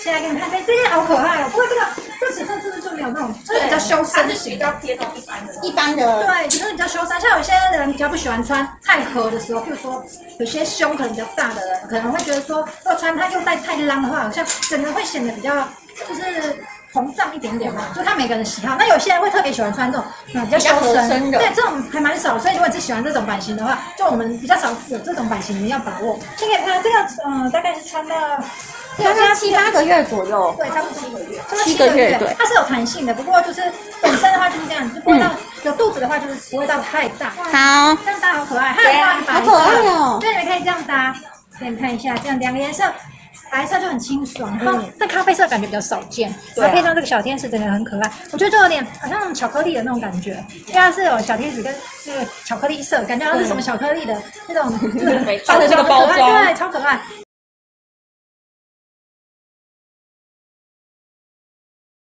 现在给你看这件好可爱哦，不过这尺寸是不是就没有那种，就是比较修身型， 比较贴那种一般的。 对，就是比较修身。像有些人比较不喜欢穿太合的时候，比如说有些胸可能比较大的人，可能会觉得说，如果穿它又带太浪的话，好像整个会显得比较就是膨胀一点点嘛。就看每个人的喜好。那有些人会特别喜欢穿这种比较修身的，对，这种还蛮少。所以如果你是喜欢这种版型的话，就我们比较少有这种版型，你要把握。先给它这个，大概是穿到。 大概7、8个月左右， 对，差不多7个月 ，7个月，对， 它是有弹性的，不过就是本身的话就是这样，就不会到有肚子的话就是不会到太大。 好， 这样搭好可爱，还有搭白色， 好可爱哦。 对，你们可以这样搭，给你们看一下，这样2个颜色，白色就很清爽，然后那咖啡色感觉比较少见，然后配上这个小天使，真的很可爱。我觉得就有点好像巧克力的那种感觉，因为它是有小天使跟这个巧克力色，感觉好像是什么巧克力的那种， 它的这个包装， 对，超可爱。